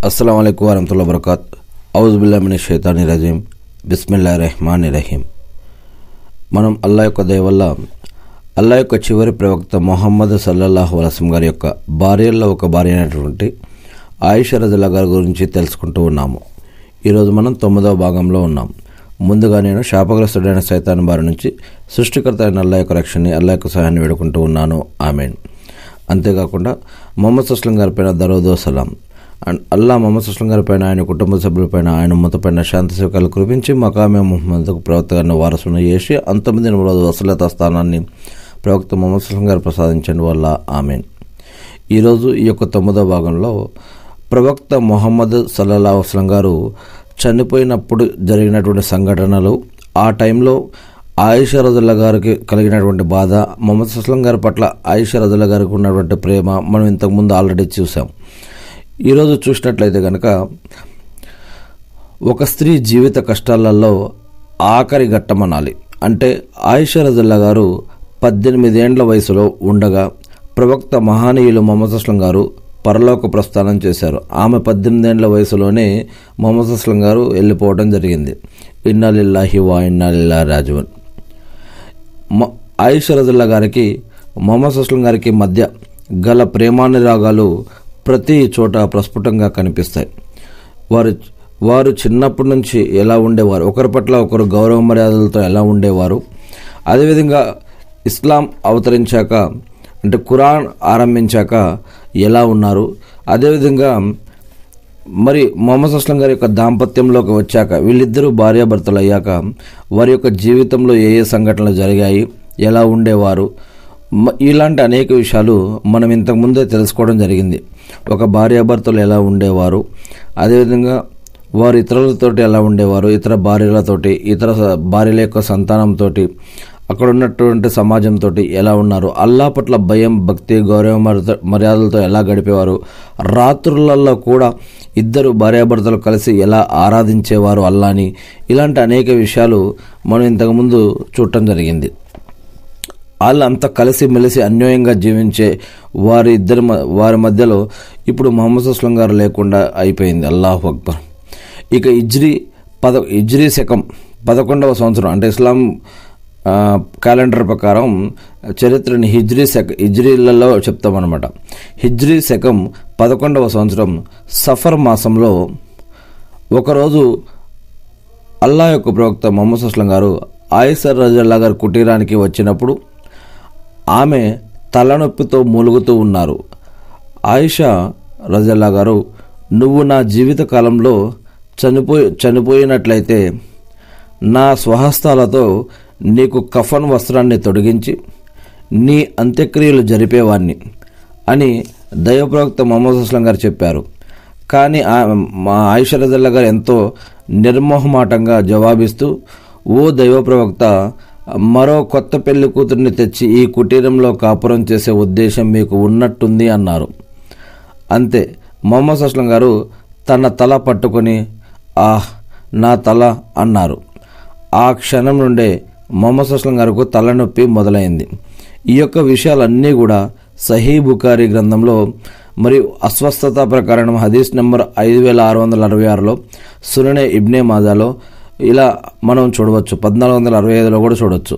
అస్సలాము అలైకుం వరహ్మతుల్లాహి వబరకాత్. ఔజు బిల్లాహి మినష్ షైతానిర్ రజీం. బిస్మిల్లాహిర్ రహ్మానిర్ రహీం. మనం అల్లాహ్ యొక్క దయ వల్ల అల్లాహ్ యొక్క చివరి ప్రవక్త ముహమ్మద్ సల్లల్లాహు అలైహి వసల్లం గారి యొక్క భార్యల్లో ఒక భార్య అయినటువంటి ఆయిషా రజియల్లాహు గారి గురించి తెలుసుకుంటూ ఉన్నాము. ఈరోజు మనం 9వ భాగంలో ఉన్నాం. ముందుగా నేను శాపగ్రస్తుడైన సైతాన్ బారి నుంచి సృష్టికర్త అయిన అల్లాహ్ యొక్క రక్షణని, అల్లాహ్ యొక్క సహాయాన్ని వేడుకుంటూ ఉన్నాను. ఆమేన్. అంతేకాకుండా మొహమ్మద్ సల్లం గారి పైన దరూదు సలాం అండ్ అల్లాహ్ మొహమ్మద్ సల్లం గారి పైన, ఆయన కుటుంబ సభ్యులపైన, ఆయన ఉమ్మతపైన శాంతి సేవకాలు కురిపించి మకామే ముహమ్మద్కు ప్రవక్త గారిని వారసును చేసి అంతమంది రోజు వసలత స్థానాన్ని ప్రవక్త మొహమ్మద్ సల్లం గారు ప్రసాదించండి వల్ల. ఆమేన్. ఈరోజు ఈ యొక్క 9వ భాగంలో ప్రవక్త ముహమ్మద్ సల్లల్లాహు అలైహి వసల్లం గారు చనిపోయినప్పుడు జరిగినటువంటి సంఘటనలు, ఆ టైంలో ఆయిషా రజియల్లాహు గారికి కలిగినటువంటి బాధ, మొహమ్మద్ సల్లం గారి పట్ల ఆయిషా రజియల్లాహు గారికి ఉన్నటువంటి ప్రేమ మనం ఇంతకుముందు ఆల్రెడీ చూసాం. ఈరోజు చూసినట్లయితే కనుక ఒక స్త్రీ జీవిత కష్టాలలో ఆఖరి ఘట్టమనాలి. అంటే ఆయిషా రజియల్లాహు గారు 18 ఏండ్ల వయసులో ఉండగా ప్రవక్త మహానీయులు మొహమ్మద్ సల్లం గారు పరలోక ప్రస్థానం చేశారు. ఆమె 18 ఏండ్ల వయసులోనే మొహమ్మద్ సల్లం గారు వెళ్ళిపోవడం జరిగింది. ఇన్నా లిల్లాహి వా ఇన్నా ఇలైహి రాజిఊన్. ఆయిషా రజియల్లాహు గారికి మొహమ్మద్ సల్లం గారికి మధ్య గల ప్రేమానురాగాలు ప్రతి చోట ప్రస్ఫుటంగా కనిపిస్తాయి. వారు చిన్నప్పటి నుంచి ఎలా ఉండేవారు, ఒకరి పట్ల ఒకరు గౌరవ మర్యాదలతో ఎలా ఉండేవారు, అదేవిధంగా ఇస్లాం అవతరించాక అంటే ఖురాన్ ఆరంభించాక ఎలా ఉన్నారు, అదేవిధంగా మరి మొహమ్మద్ సల్లం గారి యొక్క దాంపత్యంలోకి వచ్చాక వీళ్ళిద్దరూ భార్యాభర్తలు అయ్యాక వారి యొక్క జీవితంలో ఏ ఏ సంఘటనలు జరిగాయి, ఎలా ఉండేవారు, ఇలాంటి అనేక విషయాలు మనం ఇంతకుముందే తెలుసుకోవడం జరిగింది. ఒక భార్యాభర్తలు ఎలా ఉండేవారు, అదేవిధంగా వారు ఇతరులతోటి ఎలా ఉండేవారు, ఇతర భార్యలతోటి, ఇతర భార్యల యొక్క సంతానంతో, అక్కడ ఉన్నటువంటి సమాజంతో ఎలా ఉన్నారు, అల్లాహ్ పట్ల భయం, భక్తి, గౌరవ మర్యాదలతో ఎలా గడిపేవారు, రాత్రులలో కూడా ఇద్దరు భార్యాభర్తలు కలిసి ఎలా ఆరాధించేవారు అల్లాని, ఇలాంటి అనేక విషయాలు మనం ఇంతకుముందు చూడటం జరిగింది. వాళ్ళంతా కలిసి మెలిసి అన్యోన్యంగా జీవించే వారి మధ్యలో ఇప్పుడు మొహమ్మద్ సల్లం గారు లేకుండా అయిపోయింది. అల్లాహు అక్బర్. ఇక హిజ్రీ శకం 11వ సంవత్సరం అంటే ఇస్లాం క్యాలెండర్ ప్రకారం చరిత్రని హిజ్రీలలో చెప్తామన్నమాట. హిజ్రీ శకం 11వ సంవత్సరం సఫర్ మాసంలో ఒకరోజు అల్లాహ్ యొక్క ప్రవక్త మొహమ్మద్ సల్లం గారు ఆయిషా రజియల్లాహు గారి కుటీరానికి వచ్చినప్పుడు ఆమె తలనొప్పితో మూలుగుతూ ఉన్నారు. ఆయిషా రజియల్లాహు గారు, నువ్వు నా జీవిత కాలంలో చనిపోయినట్లయితే నా స్వహస్తాలతో నీకు కఫన్ వస్త్రాన్ని తొడిగించి నీ అంత్యక్రియలు జరిపేవాడిని అని దైవప్రవక్త మొహమ్మద్ సల్లం గారు చెప్పారు. కానీ మా ఆయిషా రజియల్లాహు గారు ఎంతో నిర్మోహమాటంగా జవాబిస్తూ, ఓ దైవప్రవక్త, మరో కొత్త పెళ్లి కూతురిని తెచ్చి ఈ కుటీరంలో కాపురం చేసే ఉద్దేశం మీకు ఉన్నట్టుంది అన్నారు. అంతే, మొహమ్మద్ సల్లం గారు తన తల పట్టుకొని నా తల అన్నారు. ఆ క్షణం నుండే మొహమ్మద్ సల్లం గారికి తలనొప్పి మొదలైంది. ఈ యొక్క విషయాలన్నీ కూడా సహీ బుఖారీ గ్రంథంలో మరియు అస్వస్థత ప్రకరణం హదీస్ నెంబర్ 5666లో, సుననే ఇబ్నే మాజాలో ఇలా మనం చూడవచ్చు. 1465లో కూడా చూడవచ్చు.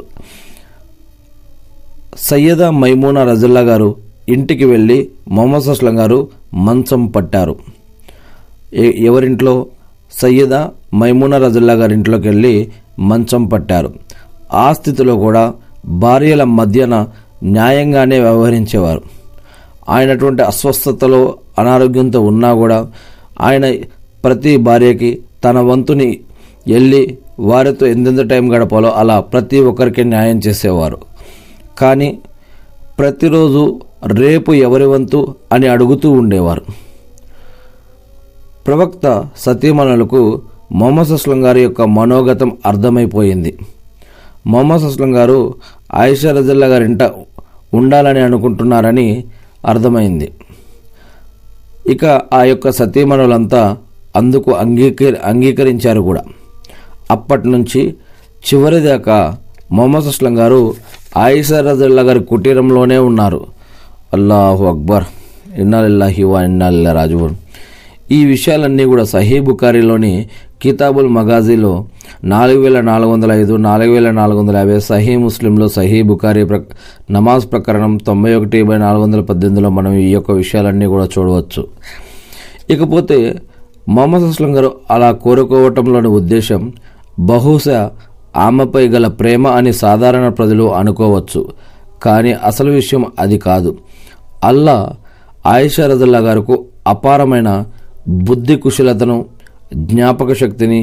సయ్యదా మైమూనా రజియల్లాహు గారు ఇంటికి వెళ్ళి మొహమ్మద్ సల్లం గారు మంచం పట్టారు. ఎవరింట్లో? సయ్యదా మైమూనా రజియల్లాహు గారి ఇంట్లోకి వెళ్ళి మంచం పట్టారు. ఆ స్థితిలో కూడా భార్యల మధ్యన న్యాయంగానే వ్యవహరించేవారు. ఆయనటువంటి అస్వస్థతలో అనారోగ్యంతో ఉన్నా కూడా ఆయన ప్రతి భార్యకి తన వంతుని వెళ్ళి వారితో ఎంతెంత టైం గడపాలో అలా ప్రతి ఒక్కరికి న్యాయం చేసేవారు. కానీ ప్రతిరోజు రేపు ఎవరి వంతు అని అడుగుతూ ఉండేవారు. ప్రవక్త సతీమణులకు మొహమ్మద్ సల్లం గారి యొక్క మనోగతం అర్థమైపోయింది. మొహమ్మద్ సల్లం గారు ఆయిషా రజియల్లాహు గారి ఇంట ఉండాలని అనుకుంటున్నారని అర్థమైంది. ఇక ఆ యొక్క సతీమణులంతా అందుకు అంగీకరించారు కూడా. అప్పటి నుంచి చివరిదాకా మొహమ్మద్ సల్లం గారు ఆయిషా రజియల్లాహు గారి కుటీరంలోనే ఉన్నారు. అల్లాహు అక్బర్. ఇన్నా లిల్లాహి వా ఇన్నా ఇలైహి రాజిఊన్. ఈ విషయాలన్నీ కూడా సహీ బుఖారీలోని కితాబుల్ మగాజీలో 4405, 4450, సహీ ముస్లింలో సహీ బుఖారీ నమాజ్ ప్రకరణం 91/418లో మనం ఈ యొక్క విషయాలన్నీ కూడా చూడవచ్చు. ఇకపోతే మొహమ్మద్ అస్లం గారు అలా కోరుకోవటంలోని ఉద్దేశం బహుశా ఆమెపై గల ప్రేమ అని సాధారణ ప్రజలు అనుకోవచ్చు. కానీ అసలు విషయం అది కాదు. అల్లా ఆయిషా రజల్లాహు గారికి అపారమైన బుద్ధి కుశలతను, జ్ఞాపక శక్తిని,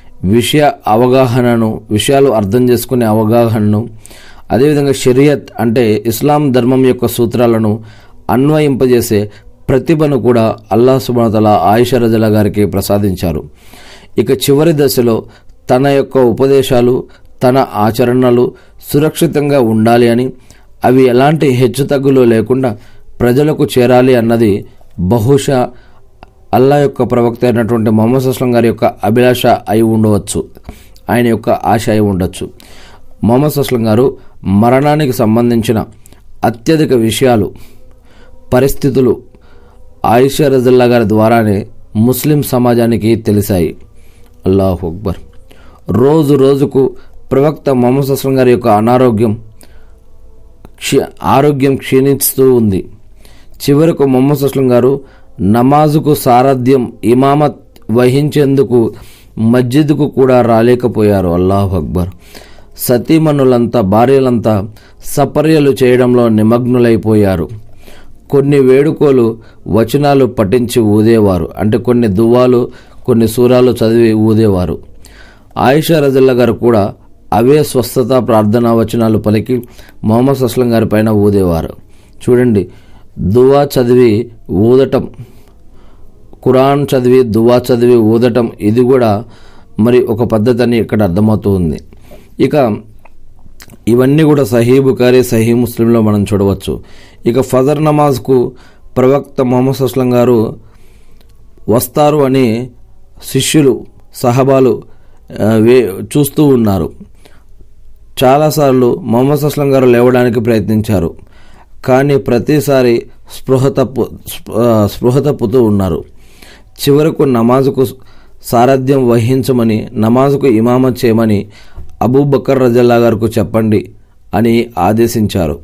విషయాలు అర్థం చేసుకునే అవగాహనను, అదేవిధంగా షరియత్ అంటే ఇస్లాం ధర్మం యొక్క సూత్రాలను అన్వయింపజేసే ప్రతిభను కూడా అల్లాహ్ సుబ్హానహు వ తఆలా ఆయిషా రజల్లాహు గారికి ప్రసాదించారు. ఇక చివరి దశలో తన యొక్క ఉపదేశాలు, తన ఆచరణలు సురక్షితంగా ఉండాలి అని, అవి ఎలాంటి హెచ్చుతగ్గులు లేకుండా ప్రజలకు చేరాలి అన్నది బహుశా అల్లా యొక్క ప్రవక్త అయినటువంటి మొహమ్మద్ అస్లం గారి యొక్క అభిలాష అయి ఉండవచ్చు, ఆయన యొక్క ఆశ అయి ఉండొచ్చు. మొహమ్మద్ అస్లం గారు మరణానికి సంబంధించిన అత్యధిక విషయాలు, పరిస్థితులు ఆయిషా రజల్లాహు గారి ద్వారానే ముస్లిం సమాజానికి తెలిసాయి. అల్లాహు అక్బర్. రోజు రోజుకు ప్రవక్త మొహమ్మద్ అస్లం గారి యొక్క ఆరోగ్యం క్షీణిస్తూ ఉంది. చివరకు మొహమ్మద్ అస్లం గారు నమాజుకు సారథ్యం, ఇమామత్ వహించేందుకు మస్జిద్కు కూడా రాలేకపోయారు. అల్లాహు అక్బర్. సతీమణులంతా, భార్యలంతా సపర్యలు చేయడంలో నిమగ్నులైపోయారు. కొన్ని వేడుకోలు వచనాలు పఠించి ఊదేవారు, అంటే కొన్ని దువాలు, కొన్ని సూరాలు చదివి ఊదేవారు. ఆయిషా రజల్లాహు గారు కూడా అవే స్వస్థత ప్రార్థనా వచనాలు పలికి మొహమ్మద్ అస్లం గారి పైన ఊదేవారు. చూడండి, దువా చదివి ఊదటం, ఖురాన్ చదివి దువా చదివి ఊదటం, ఇది కూడా మరి ఒక పద్ధతి అని ఇక్కడ అర్థమవుతూ ఉంది. ఇక ఇవన్నీ కూడా సహీ బుఖారీ, సహీ ముస్లింలో మనం చూడవచ్చు. ఇక ఫజర్ నమాజ్కు ప్రవక్త మొహమ్మద్ అస్లం గారు వస్తారు అని శిష్యులు, సహబాలు చూస్తూ ఉన్నారు. చాలాసార్లు మొహమ్మద్ అస్లం గారు లేవడానికి ప్రయత్నించారు, కానీ ప్రతిసారి స్పృహ తప్పుతూ ఉన్నారు. చివరకు నమాజుకు సారథ్యం వహించమని, నమాజుకు ఇమామత్ చేయమని అబూబకర్ రజల్లాహు గారికి చెప్పండి అని ఆదేశించారు.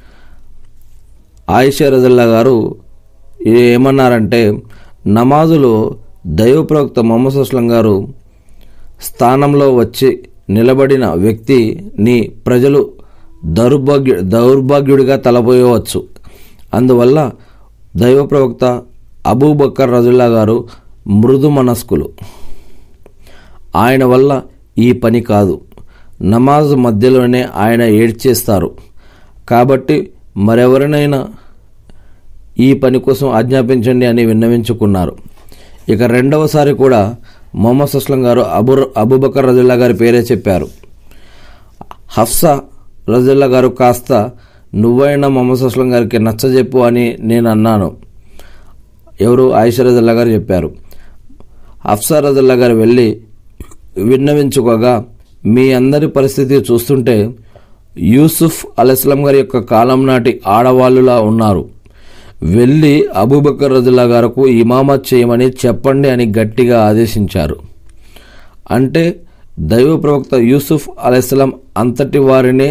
ఆయిషా రజల్లాహు గారు ఏమన్నారంటే, నమాజులో దైవ ప్రవక్త మొహమ్మద్ అస్లం గారు స్థానంలో వచ్చి నిలబడిన వ్యక్తిని ప్రజలు దౌర్భాగ్యుడిగా తలపోయవచ్చు. అందువల్ల దైవ ప్రవక్త అబూబకర్ రజల్లాహు గారు మృదు మనస్కులు. ఆయన వల్ల ఈ పని కాదు. నమాజ్ మధ్యలోనే ఆయన ఏడ్చేస్తారు. కాబట్టి మరెవరినైనా ఈ పని కోసం ఆజ్ఞాపించండి అని విన్నవించుకున్నారు. ఇక రెండవసారి కూడా మొహమ్మద్ అస్లం గారు అబూబకర్ రజల్లాహు గారి పేరే చెప్పారు. హఫ్సా రజల్లాహు గారు కాస్త నువ్వైనా మొహమ్మద్ అస్లం గారికి నచ్చజెప్పు అని నేను అన్నాను. ఎవరు? ఆయిషా రజల్లాహు గారు చెప్పారు. హఫ్సా రజల్లాహు గారు వెళ్ళి విన్నవించుకోగా, మీ అందరి పరిస్థితి చూస్తుంటే యూసుఫ్ అలైహిస్సలాం గారి యొక్క కాలం నాటి ఆడవాళ్ళులా ఉన్నారు. వెళ్ళి అబూబకర్ రజల్లాహు గారికి ఇమామత్ చేయమని చెప్పండి అని గట్టిగా ఆదేశించారు. అంటే దైవ ప్రవక్త యూసుఫ్ అలైహిస్సలాం అంతటి వారినే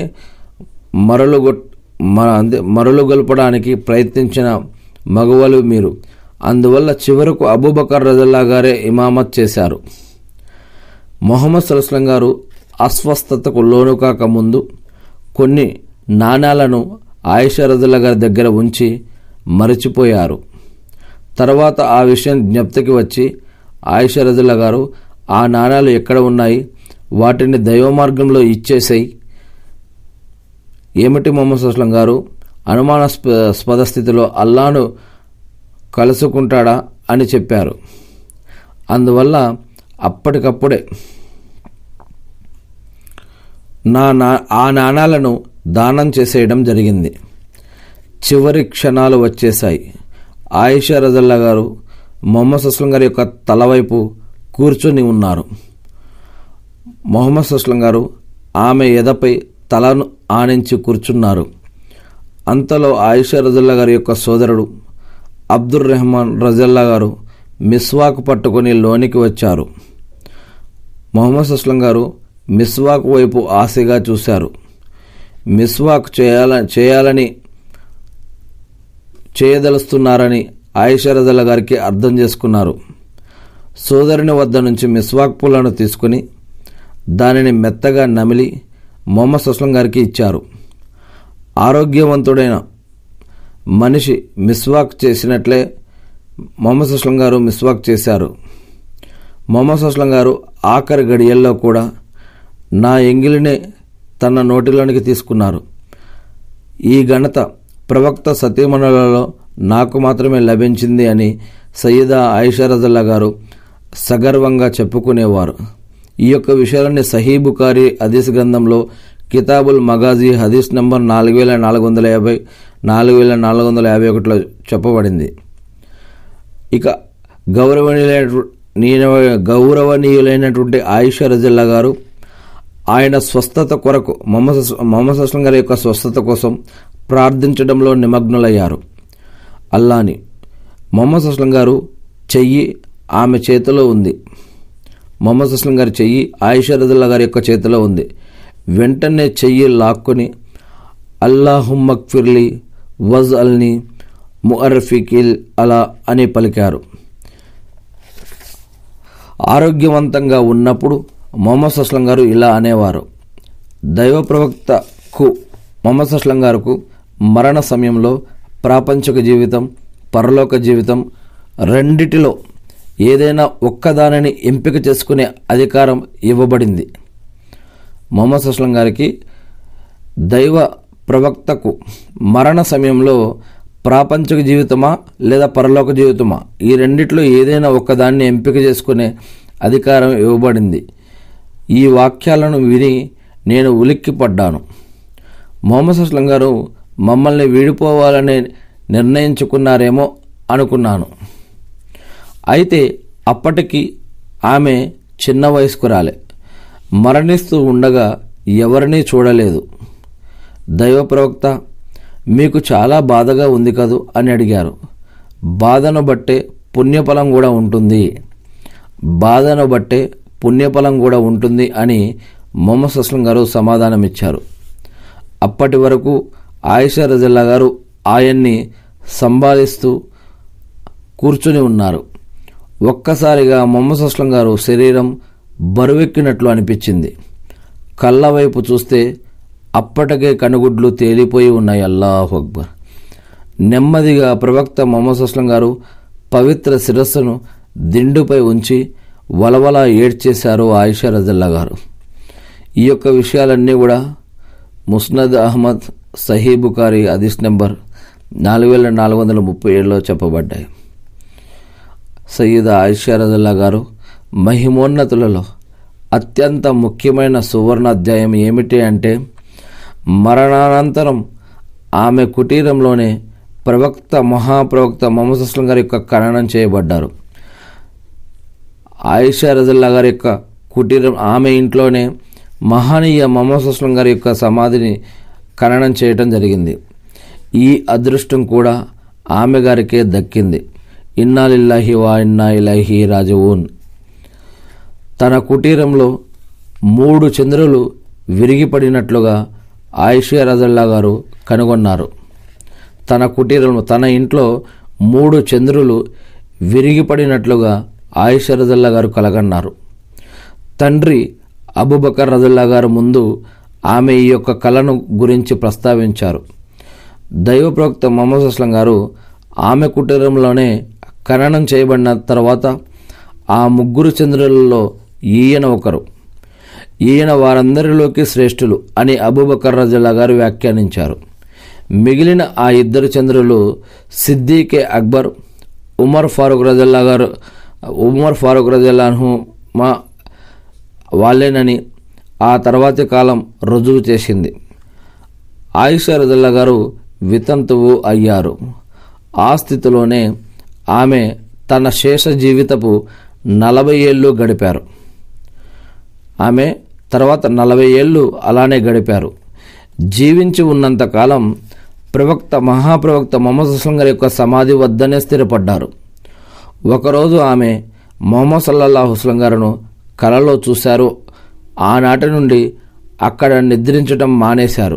మరలుగొల్పడానికి ప్రయత్నించిన మగవాళ్ళు మీరు. అందువల్ల చివరకు అబూబకర్ రజల్లాహు గారే ఇమామత్ చేశారు. మొహమ్మద్ సల్లల్లాహు అలైహి వసల్లం గారు అస్వస్థతకు లోను కాక ముందు కొన్ని నాణాలను ఆయిషా రజల్లాహు గారి దగ్గర ఉంచి మరచిపోయారు. తర్వాత ఆ విషయం జ్ఞప్తికి వచ్చి ఆయిషా రజల్లాహు గారు, ఆ నాణాలు ఎక్కడ ఉన్నాయి, వాటిని దైవ మార్గంలో ఇచ్చేసాయి. ఏమిటి మొహమ్మద్ సల్లల్లాహు అలైహి వసల్లం గారు అనుమానాస్పద స్థితిలో అల్లాను కలుసుకుంటాడా అని చెప్పారు. అందువల్ల అప్పటికప్పుడే ఆ నాణాలను దానం చేసేయడం జరిగింది. చివరి క్షణాలు వచ్చేశాయి. ఆయిషా రజల్లాహు గారు మొహమ్మద్ సల్లల్లాహు అలైహి వసల్లం గారి యొక్క తలవైపు కూర్చొని ఉన్నారు. మొహమ్మద్ సల్లల్లాహు అలైహి వసల్లం గారు ఆమె ఎదపై తలను ఆనించి కూర్చున్నారు. అంతలో ఆయిషా రజల్లాహు గారి యొక్క సోదరుడు అబ్దుర్ రెహమాన్ రజల్లాహు గారు మిస్వాక్ పట్టుకొని లోనికి వచ్చారు. మొహమ్మద్ అస్లం గారు మిస్వాక్ వైపు ఆశగా చూశారు. మిస్వాక్ చేయదలుస్తున్నారని ఆయిషా రజల్లా గారికి అర్థం చేసుకున్నారు. సోదరుని వద్ద నుంచి మిస్వాక్ పుల్లను తీసుకుని దానిని మెత్తగా నమిలి మొహమ్మద్ అస్లం గారికి ఇచ్చారు. ఆరోగ్యవంతుడైన మనిషి మిస్వాక్ చేసినట్లే మొహమ్మద్ అస్లం గారు మిస్వాక్ చేశారు. మొహమ్మద్ అస్లం గారు ఆఖరి గడియల్లో కూడా నా ఎంగిలినే తన నోటిలోనికి తీసుకున్నారు. ఈ ఘనత ప్రవక్త సతీమణులలో నాకు మాత్రమే లభించింది అని సయ్యదా ఆయిషా రజల్లా గారు సగర్వంగా చెప్పుకునేవారు. ఈ యొక్క విషయాలన్నీ సహీ బుఖారీ హదీస్ గ్రంథంలో కితాబుల్ మగాజీ హదీస్ నంబర్ 4450, 4451లో చెప్పబడింది. ఇక గౌరవనీయులైనటువంటి ఆయిషా రజల్లా గారు ఆయన స్వస్థత కొరకు మొహమ్మద్ అస్లం గారి యొక్క స్వస్థత కోసం ప్రార్థించడంలో నిమగ్నులయ్యారు. అల్లాని మొహమ్మద్ అస్లం గారు చెయ్యి ఆమె చేతిలో ఉంది. మొహమ్మద్ అస్లం గారి చెయ్యి ఆయిషా రజల్లా గారి యొక్క చేతిలో ఉంది. వెంటనే చెయ్యి లాక్కొని అల్లాహుమ్మక్ఫిర్లీ వజ్ అల్ని ముఅర్ఫికిల్ అలా అని పలికారు. ఆరోగ్యవంతంగా ఉన్నప్పుడు మొహమ్మద్ అస్లం గారు ఇలా అనేవారు. దైవ ప్రవక్తకు మొహమ్మద్ అస్లం గారుకు మరణ సమయంలో ప్రాపంచిక జీవితం, పరలోక జీవితం రెండిటిలో ఏదైనా ఒక్కదానిని ఎంపిక చేసుకునే అధికారం ఇవ్వబడింది. మొహమ్మద్ అస్లం గారికి దైవ ప్రవక్తకు మరణ సమయంలో ప్రాపంచిక జీవితమా లేదా పరలోక జీవితమా ఈ రెండిట్లో ఏదైనా ఒక్కదాన్ని ఎంపిక చేసుకునే అధికారం ఇవ్వబడింది. ఈ వాక్యాలను విని నేను ఉలిక్కిపడ్డాను. మొహమ్మద్ అస్లం గారు మమ్మల్ని వీడిపోవాలని నిర్ణయించుకున్నారేమో అనుకున్నాను. అయితే అప్పటికి ఆమె చిన్న వయస్కురాలే. మరణిస్తూ ఉండగా ఎవరినీ చూడలేదు. దైవ ప్రవక్త, మీకు చాలా బాధగా ఉంది కదూ అని అడిగారు. బాధను బట్టే పుణ్యఫలం కూడా ఉంటుంది, బాధను బట్టే పుణ్యఫలం కూడా ఉంటుంది అని మొహమ్మద్ అస్లం గారు సమాధానమిచ్చారు. అప్పటి వరకు ఆయిషా రజల్లా గారు ఆయన్ని సంభాళిస్తూ కూర్చుని ఉన్నారు. ఒక్కసారిగా మొహమ్మద్ అస్లం గారు శరీరం బరువెక్కినట్లు అనిపించింది. కళ్ళ వైపు చూస్తే అప్పటికే కనుగుడ్లు తేలిపోయి ఉన్నాయి. అల్లాహు అక్బర్. నెమ్మదిగా ప్రవక్త మొహమ్మద్ అస్లం గారు పవిత్ర శిరస్సును దిండుపై ఉంచి వలవలా ఏడ్చేశారు ఆయిషా రజల్లా గారు. ఈ యొక్క విషయాలన్నీ కూడా ముస్నద్ అహ్మద్, సహీ బుఖారీ హదీస్ నెంబర్ 4437లో చెప్పబడ్డాయి. సయ్యదా ఆయిషా రజల్లా గారు మహిమోన్నతులలో అత్యంత ముఖ్యమైన సువర్ణ అధ్యాయం ఏమిటి అంటే, మరణానంతరం ఆమె కుటీరంలోనే మహాప్రవక్త మొహమ్మద్ అస్లం గారి యొక్క ఖననం చేయబడ్డారు. ఆయిషా రజల్లా గారి యొక్క కుటీరం, ఆమె ఇంట్లోనే మహనీయ మొహమ్మద్ అస్లం గారి యొక్క సమాధిని ఖననం చేయటం జరిగింది. ఈ అదృష్టం కూడా ఆమె గారికే దక్కింది. ఇన్నా లిల్లాహి వా ఇన్నా ఇలైహి రాజిఊన్. తన కుటీరంలో 3 చంద్రులు విరిగిపడినట్లుగా ఆయిషా రజల్లా గారు కనుగొన్నారు. తన కుటీరంలో, తన ఇంట్లో 3 చంద్రులు విరిగిపడినట్లుగా ఆయిషా రజల్లా గారు కలగన్నారు. తండ్రి అబూబకర్ రజల్లా గారు ముందు ఆమె ఈ యొక్క కళను గురించి ప్రస్తావించారు. దైవ ప్రవక్త మొహమ్మద్ అస్లం గారు ఆమె కుటీరంలోనే ఖననం చేయబడిన తర్వాత ఆ 3 చంద్రులలో ఈయన ఒకరు, ఈయన వారందరిలోకి శ్రేష్ఠులు అని అబూబకర్ రజల్లా గారు వ్యాఖ్యానించారు. మిగిలిన ఆ 2 చంద్రులు సిద్దీకే అక్బర్, ఉమర్ ఫారూక్ రజల్లాహు మా వాళ్ళేనని ఆ తర్వాతి కాలం రుజువు చేసింది. ఆయిషా రజల్లా గారు వితంతువు అయ్యారు. ఆ స్థితిలోనే ఆమె తన శేష జీవితపు 40 ఏళ్ళు గడిపారు. ఆమె తర్వాత 40 ఏళ్ళు అలానే గడిపారు. జీవించి ఉన్నంతకాలం మహాప్రవక్త మొహమ్మద్ అస్లం గారి యొక్క సమాధి వద్దనే స్థిరపడ్డారు. ఒకరోజు ఆమె మొహమ్మద్ సల్లల్లాహు అలైహి వసల్లం గారును కలలో చూశారు. ఆనాటి నుండి అక్కడ నిద్రించడం మానేశారు.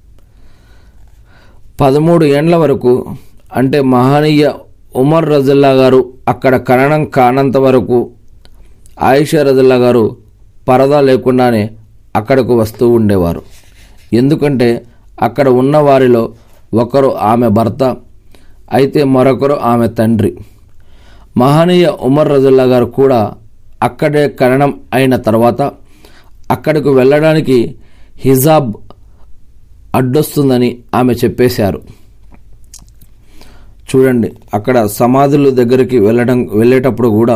13 ఏండ్ల వరకు, అంటే మహనీయ ఉమర్ రజల్లా గారు అక్కడ ఖననం కానంత వరకు ఆయిషా రజల్లా గారు పరదా లేకుండానే అక్కడకు వస్తూ ఉండేవారు. ఎందుకంటే అక్కడ ఉన్న వారిలో ఒకరు ఆమె భర్త అయితే మరొకరు ఆమె తండ్రి. మహనీయ ఉమర్ రజల్లా గారు కూడా అక్కడే ఖననం అయిన తర్వాత అక్కడకు వెళ్ళడానికి హిజాబ్ అడ్డొస్తుందని ఆమె చెప్పేశారు. చూడండి, అక్కడ సమాధుల దగ్గరికి వెళ్ళేటప్పుడు కూడా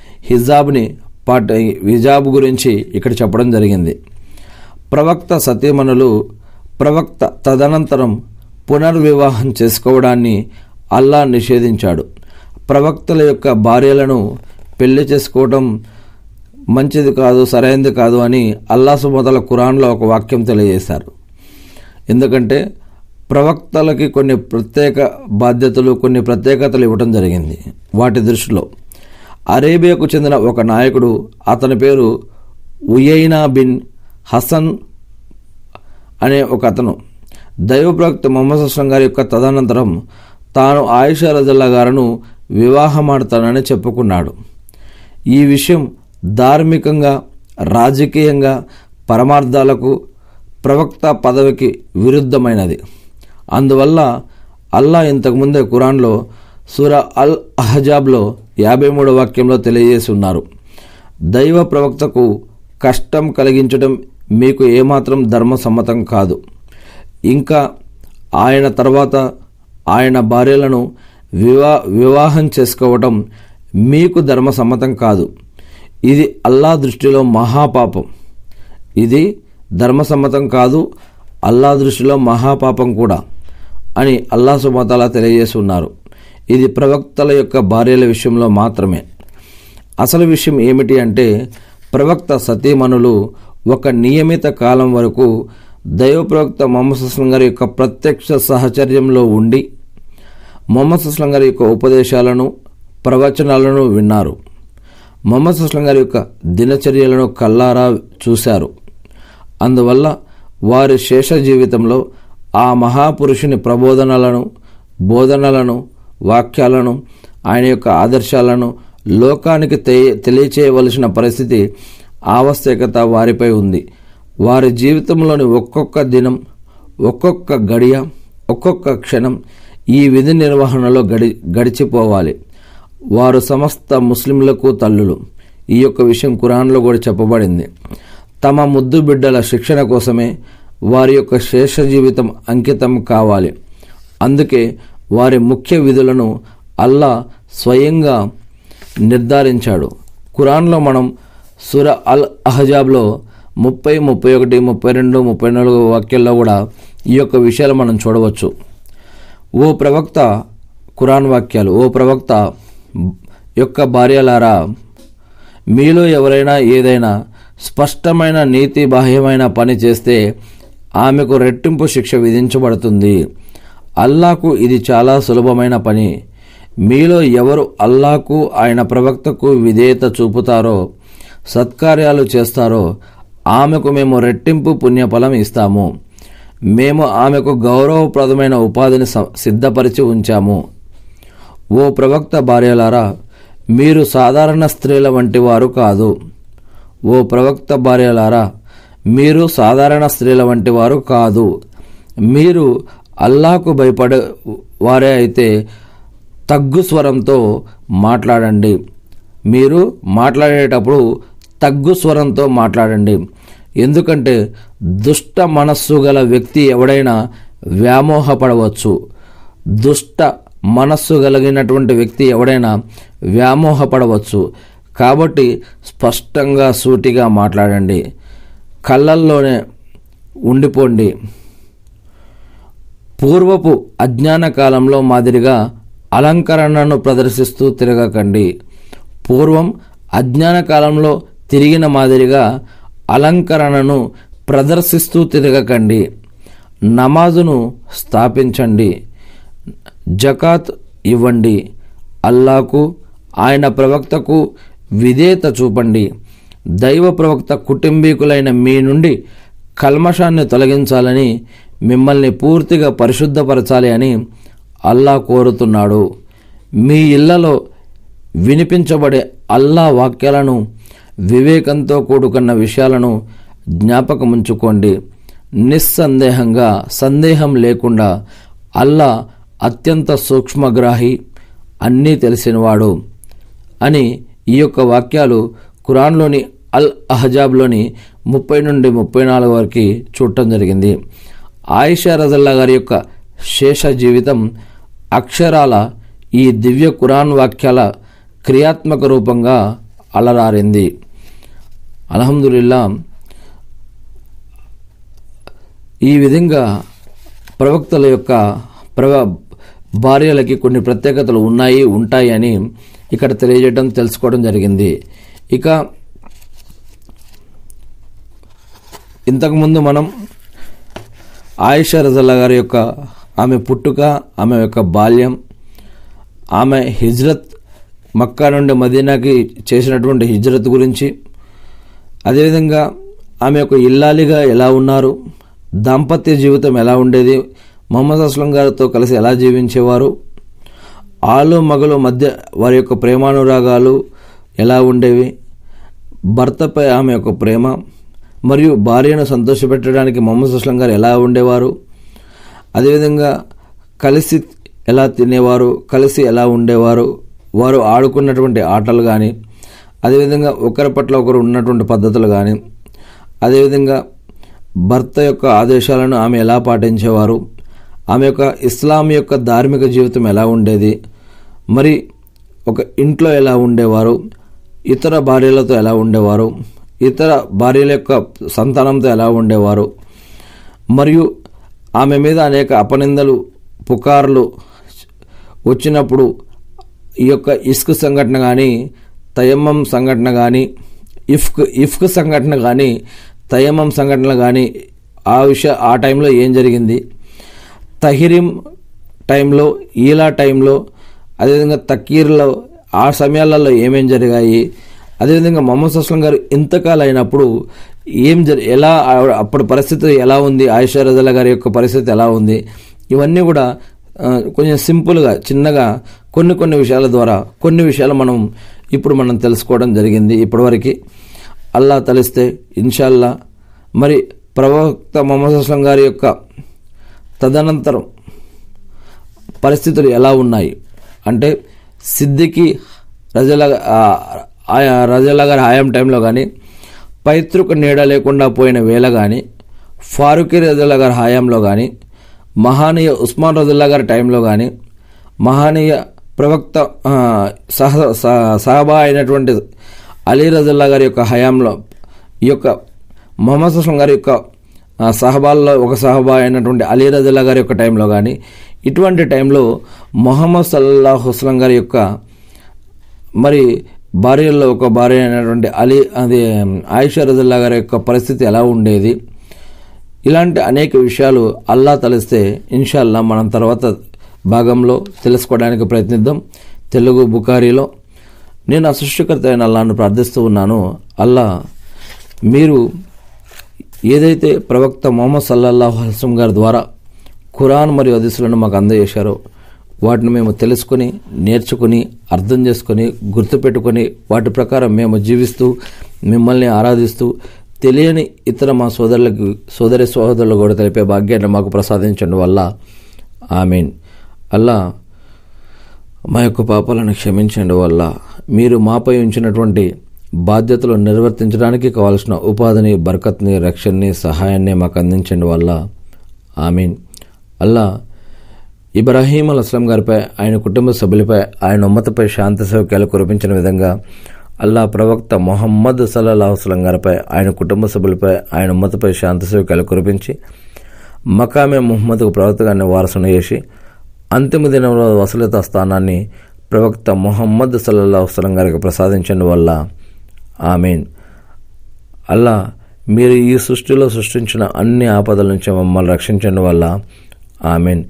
హిజాబ్ గురించి ఇక్కడ చెప్పడం జరిగింది. ప్రవక్త సతీమణులు ప్రవక్త తదనంతరం పునర్వివాహం చేసుకోవడాన్ని అల్లా నిషేధించాడు. ప్రవక్తల యొక్క భార్యలను పెళ్లి చేసుకోవడం మంచిది కాదు, సరైనది కాదు అని అల్లా సుబ్హానహు ఖురాన్లో ఒక వాక్యం తెలియజేశారు. ఎందుకంటే ప్రవక్తలకి కొన్ని ప్రత్యేక బాధ్యతలు, కొన్ని ప్రత్యేకతలు ఇవ్వడం జరిగింది. వాటి దృష్టిలో అరేబియాకు చెందిన ఒక నాయకుడు, అతని పేరు ఉయైనా బిన్ హసన్ అనే ఒక అతను, దైవ ప్రవక్త ముహమ్మద్ సల్లల్లాహు అలైహి వసల్లం గారి యొక్క తదనంతరం తాను ఆయిషా రజల్లా గారును వివాహమాడతానని చెప్పుకున్నాడు. ఈ విషయం ధార్మికంగా, రాజకీయంగా, పరమార్థాలకు, ప్రవక్త పదవికి విరుద్ధమైనది. అందువల్ల అల్లా ఇంతకుముందే ఖురాన్లో సూరా అల్ అహజాబ్లో 53వ వాక్యంలో తెలియజేసి ఉన్నారు, దైవ ప్రవక్తకు కష్టం కలిగించడం మీకు ఏమాత్రం ధర్మసమ్మతం కాదు. ఇంకా ఆయన తర్వాత ఆయన భార్యలను వివాహం చేసుకోవటం మీకు ధర్మసమ్మతం కాదు. ఇది అల్లా దృష్టిలో మహాపాపం. ఇది ధర్మసమ్మతం కాదు, అల్లా దృష్టిలో మహాపాపం కూడా అని అల్లా సుబ్హానహు వ తఆలా తెలియజేస్తున్నారు. ఇది ప్రవక్తల యొక్క భార్యల విషయంలో మాత్రమే. అసలు విషయం ఏమిటి అంటే, ప్రవక్త సతీమణులు ఒక నియమిత కాలం వరకు దైవ ప్రవక్త ముహమ్మద్ సల్లల్లాహు అలైహి వసల్లం గారి యొక్క ప్రత్యక్ష సహచర్యంలో ఉండి ముహమ్మద్ సల్లల్లాహు అలైహి వసల్లం గారి యొక్క ఉపదేశాలను, ప్రవచనాలను విన్నారు. ముహమ్మద్ సల్లల్లాహు అలైహి వసల్లం గారి యొక్క దినచర్యలను కల్లారా చూశారు. అందువల్ల వారి శేష జీవితంలో ఆ మహాపురుషుని బోధనలను, వాక్యాలను, ఆయన యొక్క ఆదర్శాలను లోకానికి తెలియచేయవలసిన పరిస్థితి, ఆవశ్యకత వారిపై ఉంది. వారి జీవితంలోని ఒక్కొక్క దినం, ఒక్కొక్క గడియ, ఒక్కొక్క క్షణం ఈ విధి నిర్వహణలో గడిచిపోవాలి. వారు సమస్త ముస్లింలకు తల్లులు. ఈ యొక్క విషయం ఖురాన్లో కూడా చెప్పబడింది. తమ ముద్దు బిడ్డల శిక్షణ కోసమే వారి యొక్క శేష జీవితం అంకితం కావాలి. అందుకే వారి ముఖ్య విధులను అల్లా స్వయంగా నిర్ధారించాడు. ఖురాన్లో మనం సూరా అల్ అహజాబ్లో 30, 31, 32, 34 వాక్యాల్లో కూడా ఈ యొక్క విషయాలు మనం చూడవచ్చు. ఓ ప్రవక్త, ఖురాన్ వాక్యాలు, ఓ ప్రవక్త యొక్క భార్యలారా, మీలో ఎవరైనా ఏదైనా స్పష్టమైన నీతి బాహ్యమైన పని చేస్తే ఆమెకు రెట్టింపు శిక్ష విధించబడుతుంది. అల్లాకు ఇది చాలా సులభమైన పని. మీలో ఎవరు అల్లాకు, ఆయన ప్రవక్తకు విధేయత చూపుతారో, సత్కార్యాలు చేస్తారో ఆమెకు మేము రెట్టింపు పుణ్యఫలం ఇస్తాము. మేము ఆమెకు గౌరవప్రదమైన ఉపాధిని సిద్ధపరిచి ఉంచాము. ఓ ప్రవక్త భార్యలారా, మీరు సాధారణ స్త్రీల వంటి వారు కాదు. ఓ ప్రవక్త భార్యలారా, మీరు సాధారణ స్త్రీల వంటి వారు కాదు. మీరు అల్లాకు భయపడే వారే అయితే తగ్గు స్వరంతో మాట్లాడండి. మీరు మాట్లాడేటప్పుడు తగ్గు స్వరంతో మాట్లాడండి. ఎందుకంటే దుష్ట మనస్సు గల వ్యక్తి ఎవడైనా వ్యామోహపడవచ్చు. దుష్ట మనస్సు కలిగినటువంటి వ్యక్తి ఎవడైనా వ్యామోహపడవచ్చు. కాబట్టి స్పష్టంగా, సూటిగా మాట్లాడండి. కళ్ళల్లోనే ఉండిపోండి. పూర్వపు అజ్ఞాన కాలంలో మాదిరిగా అలంకరణను ప్రదర్శిస్తూ తిరగకండి. పూర్వం అజ్ఞాన కాలంలో తిరిగిన మాదిరిగా అలంకరణను ప్రదర్శిస్తూ తిరగకండి. నమాజును స్థాపించండి, జకాత్ ఇవ్వండి. అల్లాకు, ఆయన ప్రవక్తకు విధేయత చూపండి. దైవ ప్రవక్త కుటుంబీకులైన మీ నుండి కల్మషాన్ని తొలగించాలని, మిమ్మల్ని పూర్తిగా పరిశుద్ధపరచాలి అని అల్లా కోరుతున్నాడు. మీ ఇళ్లలో వినిపించబడే అల్లా వాక్యాలను, వివేకంతో కూడుకున్న విషయాలను జ్ఞాపకముంచుకోండి. నిస్సందేహంగా, సందేహం లేకుండా అల్లా అత్యంత సూక్ష్మగ్రాహి, అన్నీ తెలిసినవాడు అని ఈ యొక్క వాక్యాలు ఖురాన్లోని అల్ అహజాబ్లోని 30 నుండి 34 వరకు చూడటం జరిగింది. ఆయిషా రజల్లా గారి యొక్క శేష జీవితం అక్షరాల ఈ దివ్య ఖురాన్ వాక్యాల క్రియాత్మక రూపంగా అలరారింది. అల్హమ్దులిల్లా. ఈ విధంగా ప్రవక్తల యొక్క భార్యలకి కొన్ని ప్రత్యేకతలు ఉంటాయి అని ఇక్కడ తెలియజేయడం, తెలుసుకోవడం జరిగింది. ఇక ఇంతకుముందు మనం ఆయిషా రజల్లా గారి యొక్క ఆమె పుట్టుక, ఆమె యొక్క బాల్యం, ఆమె హిజ్రత్, మక్కా నుండి మదీనాకి చేసినటువంటి హిజ్రత్ గురించి, అదేవిధంగా ఆమె యొక్క ఇల్లాలిగా ఎలా ఉన్నారు, దాంపత్య జీవితం ఎలా ఉండేది, మొహమ్మద్ అస్లం గారితో కలిసి ఎలా జీవించేవారు, ఆలు మగలు మధ్య వారి యొక్క ప్రేమానురాగాలు ఎలా ఉండేవి, భర్తపై ఆమె యొక్క ప్రేమ మరియు భార్యను సంతోషపెట్టడానికి మొహమ్మద్ అస్లం గారు ఎలా ఉండేవారు, అదేవిధంగా కలిసి ఎలా తినేవారు, కలిసి ఎలా ఉండేవారు, వారు ఆడుకున్నటువంటి ఆటలు కానీ, అదేవిధంగా ఒకరి పట్ల ఒకరు ఉన్నటువంటి పద్ధతులు కానీ, అదేవిధంగా భర్త యొక్క ఆదేశాలను ఆమె ఎలా పాటించేవారు, ఆమె యొక్క ఇస్లాం యొక్క ధార్మిక జీవితం ఎలా ఉండేది, మరి ఒక ఇంట్లో ఎలా ఉండేవారు, ఇతర భార్యలతో ఎలా ఉండేవారు, ఇతర భార్యల యొక్క సంతానంతో ఎలా ఉండేవారు, మరియు ఆమె మీద అనేక అపనిందలు, పుకార్లు వచ్చినప్పుడు ఈ యొక్క ఇస్క్ సంఘటన కానీ, తయమ్మం సంఘటన కానీ, ఇఫ్క్ సంఘటన కానీ, తయమ్మం సంఘటనలు కానీ, ఆ టైంలో ఏం జరిగింది, తహిరిం టైంలో, ఈలా టైంలో, అదేవిధంగా తక్కీర్లో ఆ సమయాలలో ఏమేం జరిగాయి, అదేవిధంగా మొహమ్మద్ అస్లం గారు ఇంతకాలం అయినప్పుడు ఎలా అప్పుడు పరిస్థితి ఎలా ఉంది, ఆయిషా రజల్లా గారి యొక్క పరిస్థితి ఎలా ఉంది, ఇవన్నీ కూడా కొంచెం సింపుల్గా, చిన్నగా కొన్ని విషయాల ద్వారా కొన్ని విషయాలు మనం తెలుసుకోవడం జరిగింది ఇప్పటివరకు. అల్లా తలిస్తే ఇన్షాల్లా మరి ప్రవక్త మొహమ్మద్ అస్లం గారి యొక్క తదనంతరం పరిస్థితులు ఎలా ఉన్నాయి అంటే, సిద్దికి రజల్లా గారి హయాం టైంలో కానీ, పైతృక నీడ లేకుండా పోయిన వేళ కానీ, ఫారూఖీ రజల్లా గారి హయాంలో కానీ, మహానీయ ఉస్మాన్ రజల్లా గారి టైంలో కానీ, మహానీయ ప్రవక్త సహబా అయినటువంటి అలీ రజల్లా గారి యొక్క హయాంలో, ఈ యొక్క మొహమ్మద్ అస్లం గారి యొక్క సహబాల్లో ఒక సహబా అయినటువంటి అలీ రజల్లా గారి యొక్క టైంలో కానీ, ఇటువంటి టైంలో మొహమ్మద్ సల్లల్లాహు అస్లం గారి యొక్క మరి భార్యల్లో ఒక భార్య అయినటువంటి ఆయిషా రజల్లా గారి యొక్క పరిస్థితి ఎలా ఉండేది, ఇలాంటి అనేక విషయాలు అల్లా తలిస్తే ఇన్షాల్లా మనం తర్వాత భాగంలో తెలుసుకోవడానికి ప్రయత్నిద్దాం. తెలుగు బుఖారీలో నేను ఆ సృష్టికర్త అయిన అల్లాను ప్రార్థిస్తూ ఉన్నాను. అల్లా మీరు ఏదైతే ప్రవక్త మొహమ్మద్ సల్లల్లాహు అలైహి వసల్లం గారి ద్వారా ఖురాన్ మరియు హదీసులను మాకు అందజేశారో వాటిని మేము తెలుసుకొని, నేర్చుకుని, అర్థం చేసుకొని, గుర్తుపెట్టుకొని వాటి ప్రకారం మేము జీవిస్తూ మిమ్మల్ని ఆరాధిస్తూ తెలియని ఇతర మా సోదరి సహోదరులు కూడా తెలిపే భాగ్యాన్ని మాకు ప్రసాదించండి వల్ల ఆమీన్. అల్లా మా యొక్క పాపాలను క్షమించండి వల్ల మీరు మాపై ఉంచినటువంటి బాధ్యతలు నిర్వర్తించడానికి కావాల్సిన ఉపాధిని, బర్కత్ని, రక్షణని, సహాయాన్ని మాకు అందించండి వల్ల ఆమీన్. అల్లా ఇబ్రాహీం అస్లం గారిపై, ఆయన కుటుంబ సభ్యులపై, ఆయన ఉమ్మతపై శాంతి సౌఖ్యాలు కురిపించిన విధంగా అల్లా ప్రవక్త మొహమ్మద్ సల్లల్లాహు అలైహి వసల్లం గారిపై, ఆయన కుటుంబ సభ్యులపై, ఆయన ఉమ్మతపై శాంతి సౌఖ్యాలు కురిపించి మకామే ముహమ్మద్కు ప్రవక్తగాన్ని వారసును చేసి అంతిమ దినంలో వసలిత స్థానాన్ని ప్రవక్త మొహమ్మద్ సల్లల్లాహు అలైహి వసల్లం గారికి ప్రసాదించండి వల్ల ఆమీన్. అల్లా మీరు ఈ సృష్టిలో సృష్టించిన అన్ని ఆపదల నుంచి మమ్మల్ని రక్షించండి వల్ల ఆమీన్.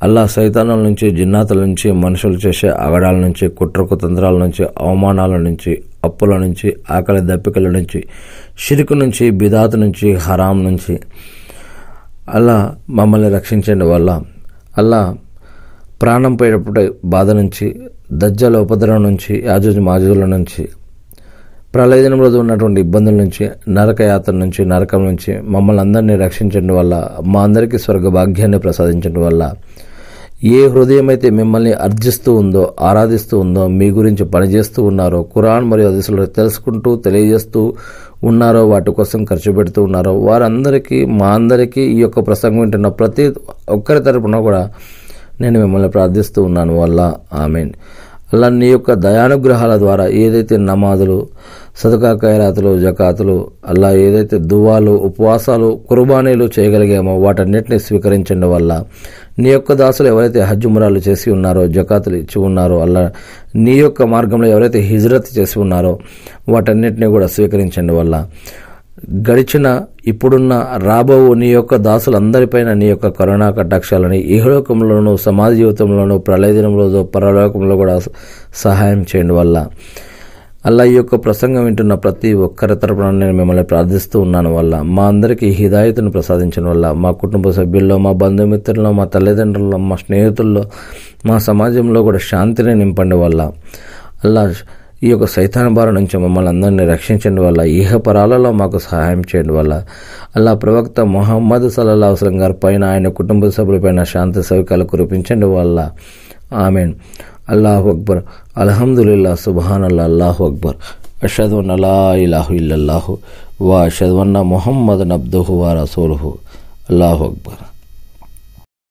అల్లా సైతానుల నుంచి, జిన్నాతుల నుంచి, మనుషులు చేసే అగడాల నుంచి, కుట్రకుతంత్రాల నుంచి, అవమానాల నుంచి, అప్పుల నుంచి, ఆకలి దప్పికల నుంచి, షిరుకు నుంచి, బిదాతు నుంచి, హరాం నుంచి అల్లా మమ్మల్ని రక్షించండి వల్ల. అల్లా ప్రాణం పోయేటప్పుడు బాధ నుంచి, దజ్జాల ఉపద్రవం నుంచి, యాజూజ్ మాజూజుల నుంచి, ప్రళయదినం రోజు ఉన్నటువంటి ఇబ్బందుల నుంచి, నరకయాత్ర నుంచి, నరకం నుంచి మమ్మల్ని అందరినీ రక్షించడం వల్ల, మా అందరికీ స్వర్గ భాగ్యాన్ని ప్రసాదించడం వల్ల, ఏ హృదయం అయితే మిమ్మల్ని అర్జిస్తూ ఉందో, ఆరాధిస్తూ ఉందో, మీ గురించి పనిచేస్తూ ఉన్నారో, ఖురాన్ మరియు హదీసులు తెలుసుకుంటూ తెలియజేస్తూ ఉన్నారో, వాటి కోసం ఖర్చు పెడుతూ ఉన్నారో వారందరికీ, మా అందరికీ ఈ యొక్క ప్రసంగం వింటున్న ప్రతి ఒక్కరి తరపున కూడా నేను మిమ్మల్ని ప్రార్థిస్తూ ఉన్నాను వల్ల. ఆమీన్. అలా నీ యొక్క దయానుగ్రహాల ద్వారా ఏదైతే నమాజులు, సదకా ఖైరాతులు, జకాతులు, అలా ఏదైతే దువాలు, ఉపవాసాలు, కుర్బానీలు చేయగలిగామో వాటన్నిటిని స్వీకరించండి వల్ల. నీ యొక్క దాసులు ఎవరైతే హజ్ ఉమ్రాలు చేసి ఉన్నారో, జకాతులు ఇచ్చి ఉన్నారో, అలా నీ యొక్క మార్గంలో ఎవరైతే హిజ్రత్ చేసి ఉన్నారో వాటన్నిటిని కూడా స్వీకరించండి వల్ల. గడిచిన, ఇప్పుడున్న, రాబో నీ యొక్క దాసులందరిపైన నీ యొక్క కరుణా కటాక్షాలని ఇహలోకంలోనూ, సమాజ జీవితంలోనూ, ప్రళయదినంలో, పరలోకంలో కూడా సహాయం చేయండి వల్ల. అలా ఈ యొక్క ప్రసంగం వింటున్న ప్రతి ఒక్కరి తరపున నేను మిమ్మల్ని ప్రార్థిస్తూ ఉన్నాను వల్ల. మా అందరికీ హిదాయతను ప్రసాదించడం వల్ల, మా కుటుంబ సభ్యుల్లో, మా బంధుమిత్రుల్లో, మా తల్లిదండ్రుల్లో, మా స్నేహితుల్లో, మా సమాజంలో కూడా శాంతిని నింపండి వల్ల. అలా ఈ యొక్క సైతాన్ బారి నుంచి మమ్మల్ని అందరినీ రక్షించండి వల్ల, ఇహపరాలలో మాకు సహాయం చేయండి వల్ల. అల్లా ప్రవక్త ముహమ్మద్ సల్లల్లాహు అలైహి వసల్లం గారి పైన, ఆయన కుటుంబ సభ్యులపైన శాంతి సౌఖ్యాలు కురిపించండి వల్ల. ఆమీన్. అల్లాహు అక్బర్, అల్హమ్దులిల్లాహ్, సుబ్హానల్లాహ్, అల్లాహు అక్బర్, అష్హదు అన్న లా ఇలాహ ఇల్లల్లాహు వ అష్హదు అన్న ముహమ్మదన్ అబ్దుహు వ రసూలుహు. అల్లాహు అక్బర్.